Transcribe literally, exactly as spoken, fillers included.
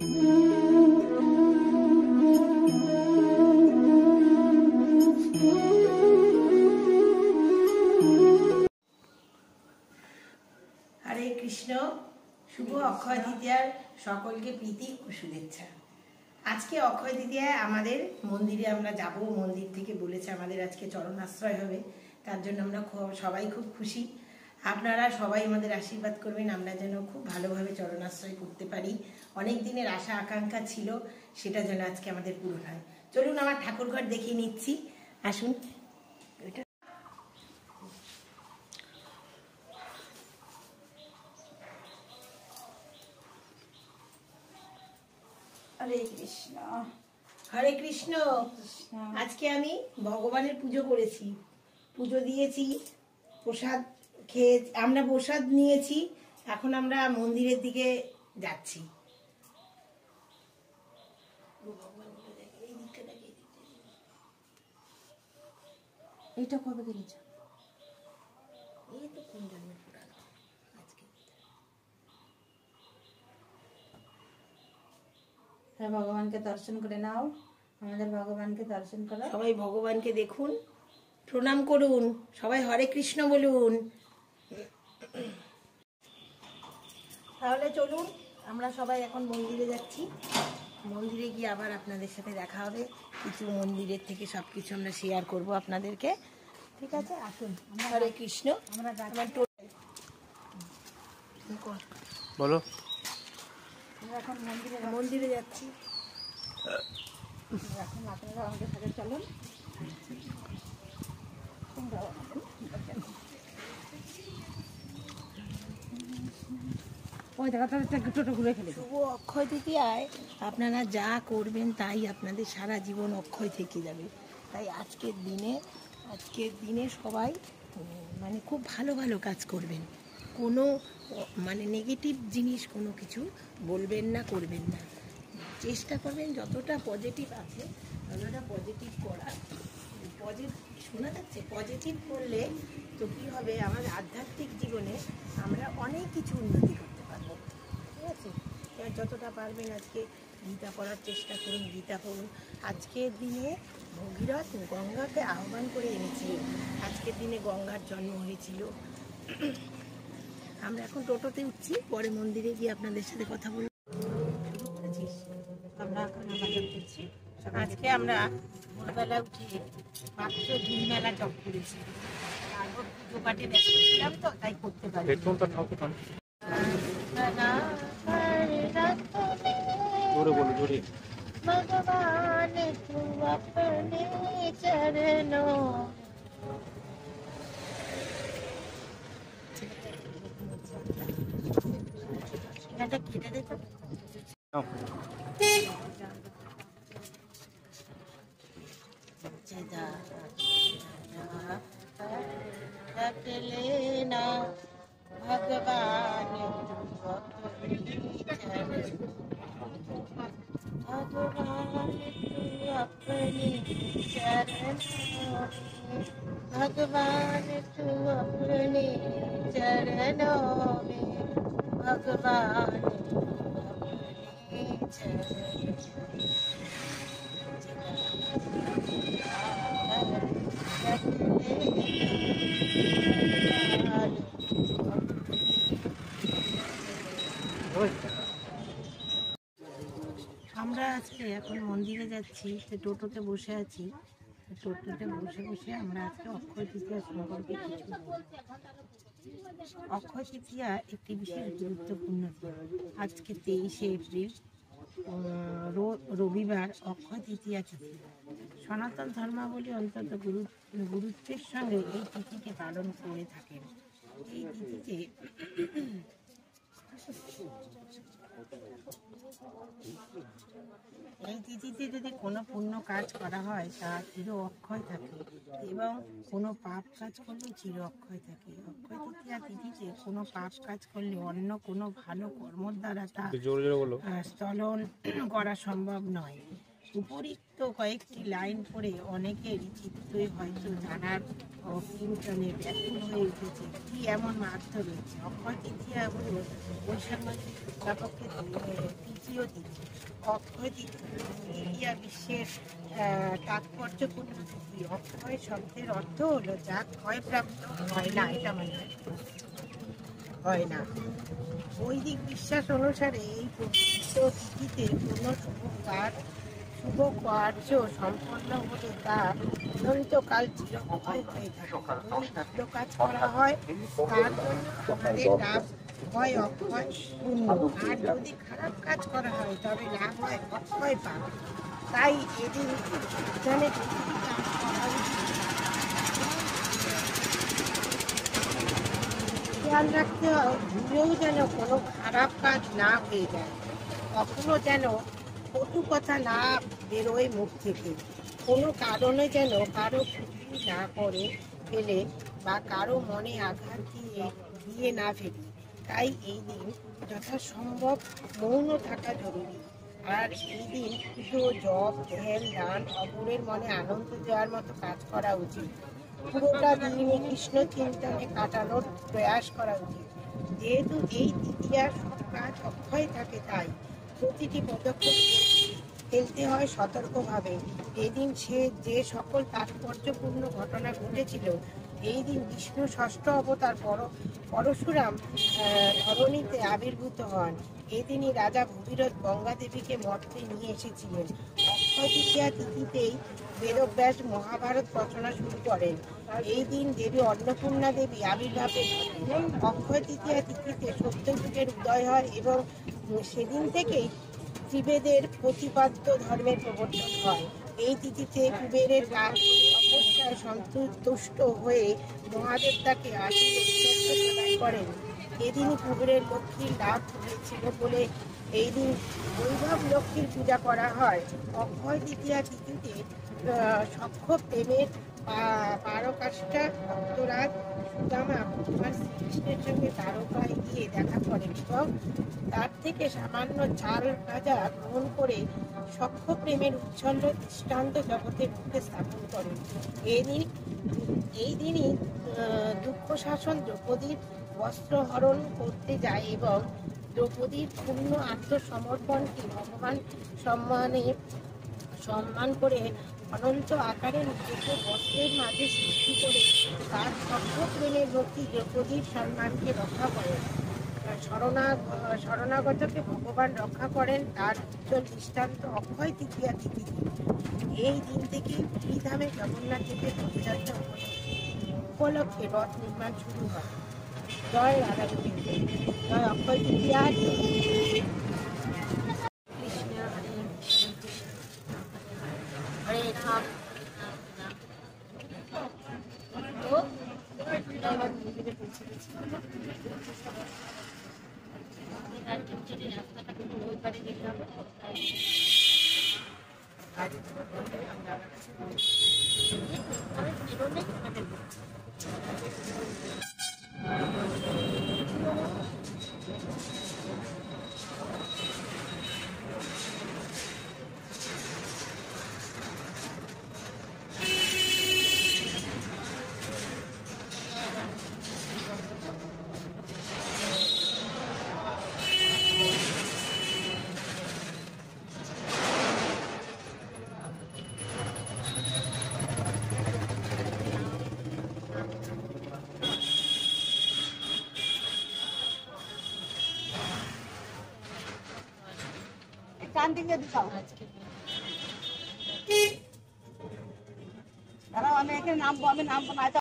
হরে কৃষ্ণ। শুভ অক্ষয় তৃতীয়ার সকলকে প্রীতি ও শুভেচ্ছা। আজকে অক্ষয় তৃতীয়ায় আমাদের মন্দিরে আমরা যাব। মন্দির থেকে বলেছে আমাদের আজকে চরণাশ্রয় হবে, তার জন্য আমরা সবাই খুব খুশি। আপনারা সবাই আমাদের আশীর্বাদ করবেন, আমরা যেন খুব ভালোভাবে চরণাশ্রয় করতে পারি। অনেক দিনের আশা আকাঙ্ক্ষা ছিল, সেটা যেন আজকে আমাদের পূরণ হয়। চলুন আমার ঠাকুরঘর দেখিয়ে নিচ্ছি, আসুন। হরে কৃষ্ণ। হরে কৃষ্ণ। আজকে আমি ভগবানের পুজো করেছি, পুজো দিয়েছি, প্রসাদ খেয়ে আমরা প্রসাদ নিয়েছি। এখন আমরা মন্দিরের দিকে যাচ্ছি। এইটা কবে কিনেছ? এই তো কোন জন্মের পুরানো আজকে। হ্যাঁ, ভগবানকে দর্শন করে নাও। আমাদের ভগবানকে দর্শন করো। সবাই ভগবানকে দেখুন, প্রণাম করুন, সবাই হরে কৃষ্ণ বলুন। তাহলে চলুন, আমরা সবাই এখন মন্দিরে যাচ্ছি। মন্দিরে গিয়ে আবার আপনাদের সাথে দেখা হবে। কিছু মন্দিরের থেকে সব কিছু আমরা শেয়ার করব আপনাদেরকে। ঠিক আছে, আসুন। হরে কৃষ্ণ। আমরা বলো। আমরা এখন মন্দিরে মন্দিরে যাচ্ছি। এখন আপনারা আমাদের সাথে চলুন। ওই জায়গাটা টোটো ঘুরে ফেলে। শুভ অক্ষয় তৃতীয়ায় আপনারা যা করবেন তাই আপনাদের সারা জীবন অক্ষয় থেকে যাবে। তাই আজকের দিনে আজকের দিনে সবাই মানে খুব ভালো ভালো কাজ করবেন। কোনো মানে নেগেটিভ জিনিস কোনো কিছু বলবেন না, করবেন না। চেষ্টা করবেন যতটা পজিটিভ আছে ততটা পজিটিভ করার। পজিটিভ শোনা যাচ্ছে, পজিটিভ করলে তো কী হবে, আমাদের আধ্যাত্মিক জীবনে আমরা অনেক কিছু উন্নতি করতে পারবো। ঠিক আছে, যতটা পারবেন আজকে গীতা পড়ার চেষ্টা করুন, গীতা পড়ুন। আজকের দিনে ভগীরথ গঙ্গাকে আহ্বান করে এনেছিল। আজকের দিনে গঙ্গার জন্ম হয়েছিল। আমরা এখন টোটোতে উঠছি, পরে মন্দিরে গিয়ে আপনাদের সাথে কথা বলব। আমরা এখন বাজার করছি। আজকে আমরা ভোরবেলা উঠে মাত্র দুই মেলা চক করেছি। তারপর পুজো পাঠে ব্যস্ত ছিলাম তো তাই করতে পারি। भगवान तू अपने चरणों এটা কেটে দেখো। रख लेना भगवान भगवान तू अपने चरणों में, भगवान तू अपने चरणों में, भगवान अपने चरणों আমরা আজকে এখন মন্দিরে যাচ্ছি। টোটোতে বসে আছি, টোটোতে বসে বসে আমরা আজকে অক্ষয় তৃতীয়া সম্পর্কে কিছু বলবো। অক্ষয় তৃতীয়া একটি বিশেষ গুরুত্বপূর্ণ দিন। আজকে তেইশে এপ্রিল রবিবার অক্ষয় তৃতীয়া তিথি। সনাতন ধর্মাবলী অন্তত গুরু গুরুত্বের সঙ্গে এই তিথিকে পালন করে থাকেন। এই তিথিতে এই তিথিতে যদি কোনো পুণ্য কাজ করা হয় তা চির অক্ষয় থাকে এবং কোনো পাপ কাজ করলে চির অক্ষয় থাকে। অক্ষয় তৃতীয়া তিথিতে কোনো পাপ কাজ করলে অন্য কোনো ভালো কর্মর দ্বারা তা স্থলন করা সম্ভব নয়। উপরিক্ত কয়েকটি লাইন পড়ে অনেকের চিত্তই হয়তো জানার চিন্তনে ব্যাকুল হয়ে উঠেছে কি এমন মার্থ রয়েছে। অক্ষয় তৃতীয়া হল বৈশাখ মাসের পক্ষে তিথি তৃতীয় তিথি। অক্ষয় তৃতীয়া বিশ্বের আহ, তাৎপর্যপূর্ণ তিথি। অক্ষয় শব্দের অর্থ হলো যা ক্ষয়প্রাপ্ত হয় না, এটা মানে হয় না। বৈদিক বিশ্বাস অনুসারে এই পবিত্র তিথিতে কোনো শুভ কাজ শুভ কার্য সম্পন্ন হলে তা অনন্তকাল চিরক্ষয় হয়ে থাকে। যদি ভালো কাজ করা হয় তার জন্য আমাদের লাভ হয় অক্ষয় পুণ্য, আর যদি খারাপ কাজ করা হয় তবে লাভ হয় অক্ষয় পাপ। তাই এদিন এখানে প্রতিটি কাজ করা উচিত। খেয়াল রাখতে হয় ভুলেও যেন কোনো খারাপ কাজ না হয়ে যায়, কখনো যেন কটু কথা না বেরোয় মুখ থেকে, কোনো কারণে যেন কারো ক্ষতি না করে ফেলে বা কারো মনে আঘাত দিয়ে দিয়ে না ফেলি। তাই এই দিন যথাসম্ভব মৌন থাকা জরুরি। আর এই দিন পুজো, জপ, ধ্যান, দান, অপরের মনে আনন্দ দেওয়ার মতো কাজ করা উচিত। পুরোটা দিন কৃষ্ণ চিন্তনে কাটানোর প্রয়াস করা উচিত। যেহেতু এই তৃতীয়া সব কাজ অক্ষয় থাকে, তাই প্রতিটি পদক্ষেপ ফেলতে হয় সতর্কভাবে। এদিন সে যে সকল তাৎপর্যপূর্ণ ঘটনা ঘটেছিল, এই দিন বিষ্ণু ষষ্ঠ অবতার পর পরশুরাম ধরণীতে আবির্ভূত হন। এদিনই রাজা ভগীরথ গঙ্গা দেবীকে মর্তে নিয়ে এসেছিলেন। অক্ষয় তৃতীয়া তিথিতেই বেদব্যাস মহাভারত রচনা শুরু করেন। এই দিন দেবী অন্নপূর্ণা দেবী আবির্ভাবের অক্ষয় তৃতীয়া তিথিতে সত্যযুগের উদয় হয় এবং সেদিন থেকেই ত্রিবেদের প্রতিপাদ্য ধর্মের প্রবর্তন হয়। এই তিথিতে কুবেরের তপস্যায় সন্তুষ্ট হয়ে মহাদেব তাকে আশীর্বাদ প্রদান করেন। এদিনই কুবেরের লক্ষ্মীর লাভ হয়েছিল বলে এই দিন বৈভব লক্ষ্মীর পূজা করা হয়। অক্ষয় তৃতীয়া তিথিতে সখ্য প্রেমের পারকাষ্ঠা ভক্তরাজ সুদামা ভগবান শ্রীকৃষ্ণের সঙ্গে দ্বারকায় গিয়ে দেখা করেন এবং তার থেকে সামান্য চাল ভাজা গ্রহণ করে সখ্য প্রেমের উচ্ছল্য দৃষ্টান্ত জগতের মুখে স্থাপন করেন। এই দিন এই দিনই দুঃখ শাসন দ্রৌপদীর বস্ত্র হরণ করতে যায় এবং দ্রৌপদীর পূর্ণ আত্মসমর্পণকে ভগবান সম্মানে সম্মান করে অনন্ত আকারে নিজেকে বস্ত্রের মাঝে সৃষ্টি করে তার সখ্য প্রেমের ভক্তি দ্রৌপদীর সম্মানকে রক্ষা করেন। শরণা শরণাগতকে ভগবান রক্ষা করেন, তার উজ্জ্বল দৃষ্টান্ত অক্ষয় তৃতীয়া তিথিতে। এই দিন থেকে পুরীধামে জগন্নাথ দেবের রথযাত্রা উপলক্ষে রথ নির্মাণ শুরু হয়। জয় রাধা গোবিন্দ, জয় অক্ষয় তৃতীয়া। কৃষ্ণ হরে কৃষ্ণ হরে রাম মন্দিরে পৌঁছে গেছি। রাস্তাটা কিন্তু ওই পারে যেতে হবে। দাঁড়াও, আমি এখানে নামবো, আমি নামবো না।